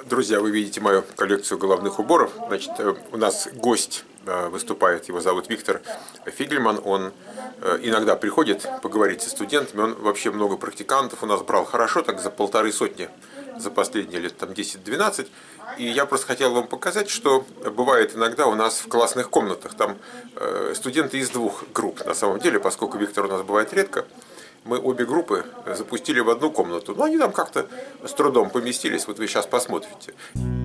Друзья, вы видите мою коллекцию головных уборов. Значит, у нас гость выступает, его зовут Виктор Фигельман. Он иногда приходит поговорить со студентами. Он вообще много практикантов у нас брал хорошо, так за 150 за последние лет там 10-12. И я просто хотел вам показать, что бывает иногда у нас в классных комнатах. Там студенты из двух групп, на самом деле, поскольку Виктор у нас бывает редко. Мы обе группы запустили в одну комнату. Но они там как-то с трудом поместились. Вот вы сейчас посмотрите.